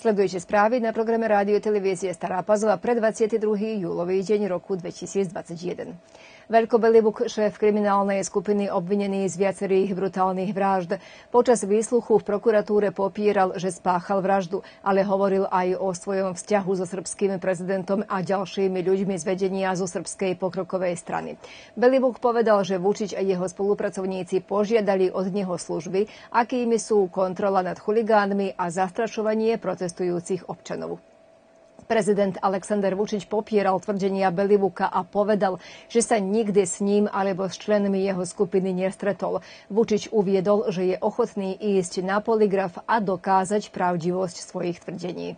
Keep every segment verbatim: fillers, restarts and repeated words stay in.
Sledujete správy na programe Rádio televízie Stará Pazova pre dvadsiateho druhého júlový deň roku dvetisícdvadsaťjeden. Veľko Belivuk, šéf kriminálnej skupiny obvinený z viacerých brutálnych vražd, počas výsluchu v prokuratúre popieral, že spáchal vraždu, ale hovoril aj o svojom vzťahu so srbským prezidentom a ďalšími ľuďmi z vedenia zo srbskej pokrokovej strany. Belivuk povedal, že Vučić a jeho spolupracovníci požiadali od neho služby, akými sú kontrola nad chuligánmi a zastrašovanie protestujúcich občanov. Prezident Aleksandar Vučić popieral tvrdenia Belivuka a povedal, že sa nikdy s ním alebo s členmi jeho skupiny nestretol. Vučić uviedol, že je ochotný ísť na polygraf a dokázať pravdivosť svojich tvrdení.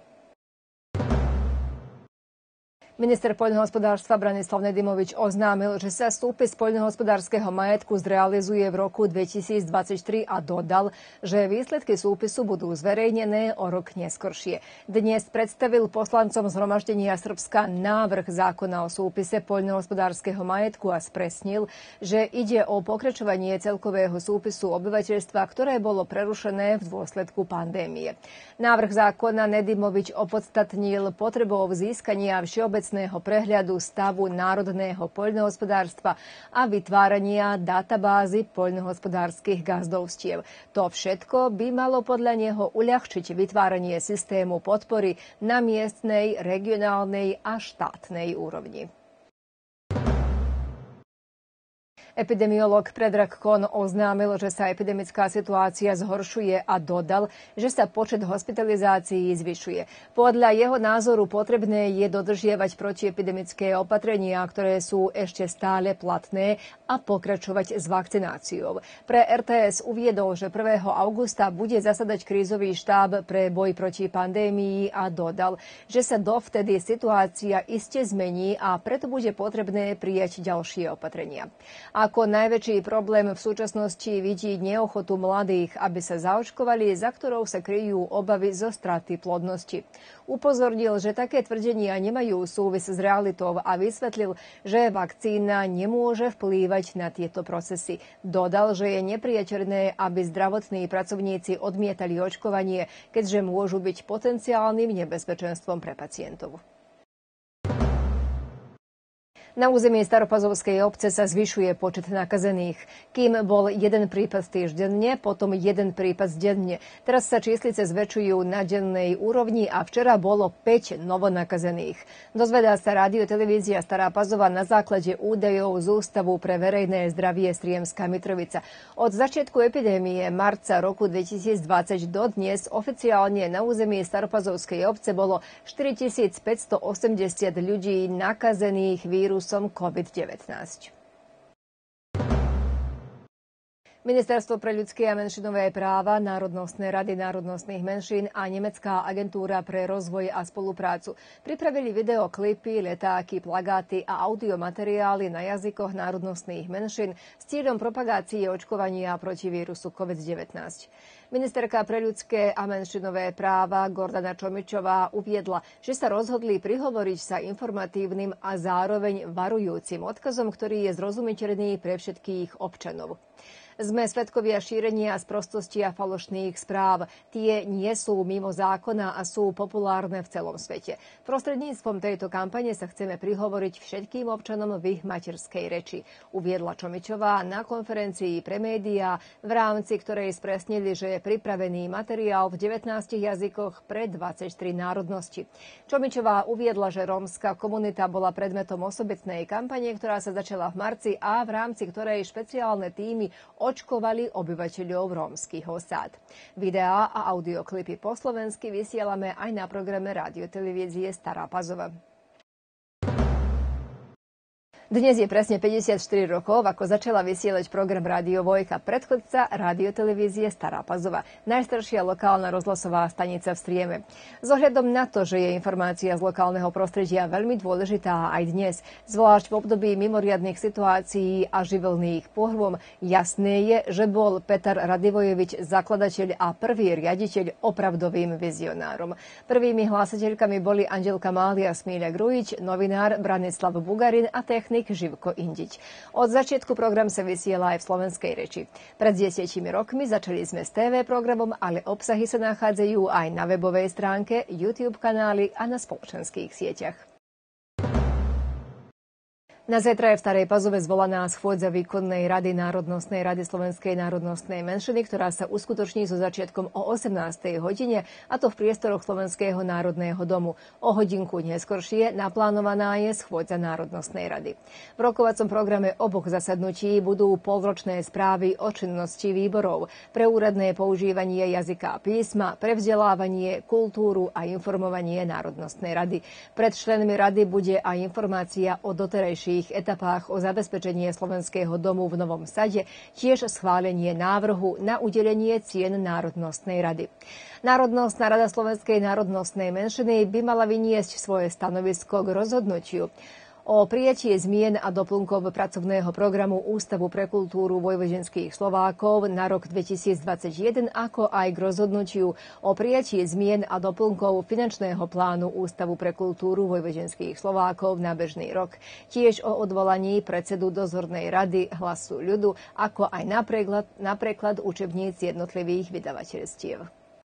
Minister poľnohospodárstva Branislav Nedimovič oznámil, že sa súpis poľnohospodárskeho majetku zrealizuje v roku dvetisícdvadsaťtri a dodal, že výsledky súpisu budú zverejnené o rok neskoršie. Dnes predstavil poslancom zhromaždenia Srbska návrh zákona o súpise poľnohospodárskeho majetku a spresnil, že ide o pokračovanie celkového súpisu obyvateľstva, ktoré bolo prerušené v dôsledku pandémie. Návrh zákona Nedimovič opodstatnil potrebou získania všeobecného prehľadu stavu národného poľnohospodárstva a vytvárania databázy poľnohospodárskych gazdovstiev. To všetko by malo podľa neho uľahčiť vytváranie systému podpory na miestnej, regionálnej a štátnej úrovni. Epidemiológ Predrag Kon oznámil, že sa epidemická situácia zhoršuje a dodal, že sa počet hospitalizácií zvyšuje. Podľa jeho názoru potrebné je dodržiavať protiepidemické opatrenia, ktoré sú ešte stále platné, a pokračovať s vakcináciou. Pre er té es uviedol, že prvého augusta bude zasadať krízový štáb pre boj proti pandémii a dodal, že sa dovtedy situácia iste zmení a preto bude potrebné prijať ďalšie opatrenia. Ako najväčší problém v súčasnosti vidí neochotu mladých, aby sa zaočkovali, za ktorou sa kryjú obavy zo straty plodnosti. Upozornil, že také tvrdenia nemajú súvis s realitou a vysvetlil, že vakcína nemôže vplývať na tieto procesy. Dodal, že je nepriateľné, aby zdravotní pracovníci odmietali očkovanie, keďže môžu byť potenciálnym nebezpečenstvom pre pacientov. Na území Staropazovskej obce sa zvyšuje počet nakazených. Kým bol jeden prípad týždenne, potom jeden prípad denne. Teraz sa číslice zväčšujú na dennej úrovni a včera bolo päť novonakazených. Dozvedá sa rádio televízia Stará Pazova na základe údajov z Ústavu pre verejné zdravie Sriemska Mitrovica. Od začiatku epidémie marca roku dvetisícdvadsať do dnes oficiálne na území Staropazovskej obce bolo štyritisícpäťstoosemdesiat ľudí nakazených vírusom COVID devätnásť. Ministerstvo pre ľudské a menšinové práva, Národnostné rady národnostných menšín a Nemecká agentúra pre rozvoj a spoluprácu pripravili videoklipy, letáky, plagáty a audiomateriály na jazykoch národnostných menšín s cieľom propagácie očkovania proti vírusu COVID devätnásť. Ministerka pre ľudské a menšinové práva Gordana Čomičová uviedla, že sa rozhodli prihovoriť sa informatívnym a zároveň varujúcim odkazom, ktorý je zrozumiteľný pre všetkých občanov. Sme svedkovia šírenia sprostosti a falošných správ. Tie nie sú mimo zákona a sú populárne v celom svete. Prostredníctvom tejto kampane sa chceme prihovoriť všetkým občanom v ich materskej reči, uviedla Čomičová na konferencii pre médiá, v rámci ktorej spresnili, že je pripravený materiál v devätnástich jazykoch pre dvadsaťtri národnosti. Čomičová uviedla, že rómska komunita bola predmetom osobitnej kampane, ktorá sa začala v marci a v rámci ktorej špeciálne tímy očkovali obyvateľov rómskych osád. Videá a audioklipy po slovensky vysielame aj na programe radiotelevízie Stará Pazova. Dnes je presne päťdesiatštyri rokov, ako začala vysielať program Rádio Vojka, predchodca radiotelevízie Stará Pazova, najstaršia lokálna rozhlasová stanica v Strieme. S ohľadom na to, že je informácia z lokálneho prostredia veľmi dôležitá aj dnes, zvlášť v období mimoriadnych situácií a živelných pohrôm, jasné je, že bol Petar Radivojevič zakladateľ a prvý riaditeľ opravdovým vizionárom. Prvými hlásateľkami boli Angelka Mália Smíľa Grujič, novinár Branislav Bugarin a technik technik Živko Indiť. Od začiatku program sa vysiela aj v slovenskej reči. Pred desiatimi rokmi začali sme s té vé programom, ale obsahy sa nachádzajú aj na webovej stránke, YouTube kanály a na spoločenských sieťach. Na zajtra je v Starej Pazove zvolaná schôdza výkonnej rady Národnostnej rady Slovenskej národnostnej menšiny, ktorá sa uskutoční so začiatkom o osemnástej hodine, a to v priestoroch Slovenského národného domu. O hodinku neskoršie naplánovaná je schôdza Národnostnej rady. V rokovacom programe oboch zasadnutí budú polročné správy o činnosti výborov, pre úradné používanie jazyka a písma, pre vzdelávanie, kultúru a informovanie Národnostnej rady. Pred členmi rady bude aj informácia o doterajších etapách o zabezpečenie Slovenského domu v Novom Sade, tiež schválenie návrhu na udelenie cien Národnostnej rady. Národnostná rada Slovenskej národnostnej menšiny by mala vyniesť svoje stanovisko k rozhodnutiu o prijatí zmien a doplnkov pracovného programu Ústavu pre kultúru vojvodenských Slovákov na rok dvetisícdvadsaťjeden, ako aj k rozhodnutiu o prijatí zmien a doplnkov finančného plánu Ústavu pre kultúru vojvodenských Slovákov na bežný rok. Tiež o odvolaní predsedu dozornej rady Hlasu ľudu, ako aj na preklad, na preklad učebníc jednotlivých vydavateľstiev.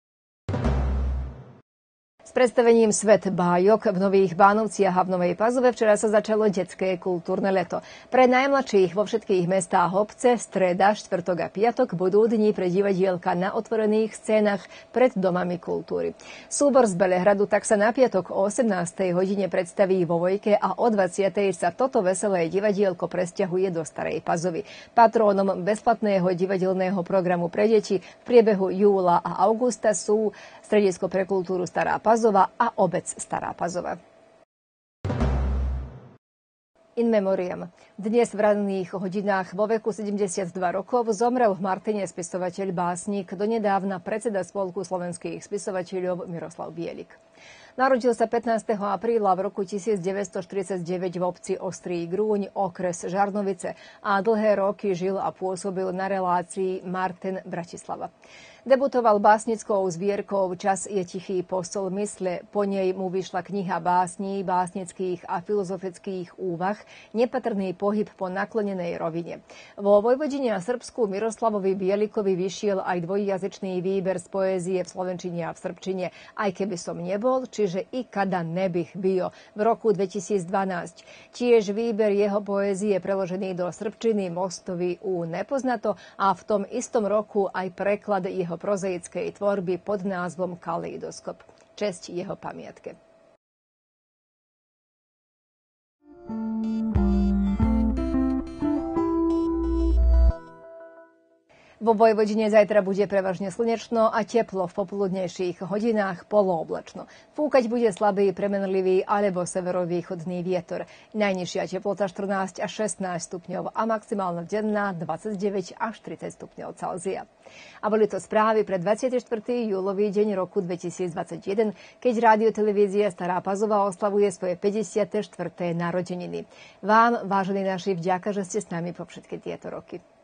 S predstavením Svet bájok v Nových Bánovciach a v Novej Pazove včera sa začalo detské kultúrne leto. Pre najmladších vo všetkých mestách obce streda, štvrtok a piatok budú dni pre divadielka na otvorených scénach pred domami kultúry. Súbor z Belehradu tak sa na piatok o osemnástej hodine predstaví vo Vojke a o dvadsiatej sa toto veselé divadielko presťahuje do Starej Pazovy. Patrónom bezplatného divadelného programu pre deti v priebehu júla a augusta sú Stredisko pre kultúru Stará Pazova a obec Stará Pazova. In memoriam. Dnes v ranných hodinách vo veku sedemdesiatdva rokov zomrel v Martine spisovateľ básnik, donedávna predseda Spolku slovenských spisovateľov Miroslav Bielik. Narodil sa pätnásteho apríla v roku tisícdeväťstoštyridsaťdeväť v obci Ostrý Grúň, okres Žarnovice, a dlhé roky žil a pôsobil na relácii Martin Bratislava. Debutoval básnickou zbierkou Čas je tichý postol mysle, po nej mu vyšla kniha básní, básnických a filozofických úvah, Nepatrný pohyb po naklonenej rovine. Vo Vojvodine a Srbsku Miroslavovi Bielikovi vyšiel aj dvojjazyčný výber z poézie v slovenčine a v srbčine, Aj keby som nebol, čiže I kada nebih bio v roku dvetisícdvanásť. Tiež výber jeho poézie preložený do srbčiny Mostovi u nepoznato a v tom istom roku aj preklad jeho prozaickej tvorby pod názvom Kaleidoskop. Česť jeho pamiatke. Vo Vojvodine zajtra bude prevažne slnečno a teplo, v popoludnejších hodinách polooblačno. Fúkať bude slabý premenlivý alebo severovýchodný vietor. Najnižšia teplota štrnásť až šestnásť stupňov a maximálna denná dvadsaťdeväť až tridsať stupňov Celzia. A boli to správy pre dvadsiateho štvrtého júlový deň roku dvetisícdvadsaťjeden, keď rádiotelevízia Stará Pazova oslavuje svoje päťdesiate štvrté narodeniny. Vám, vážení naši, vďaka, že ste s nami po všetky tieto roky.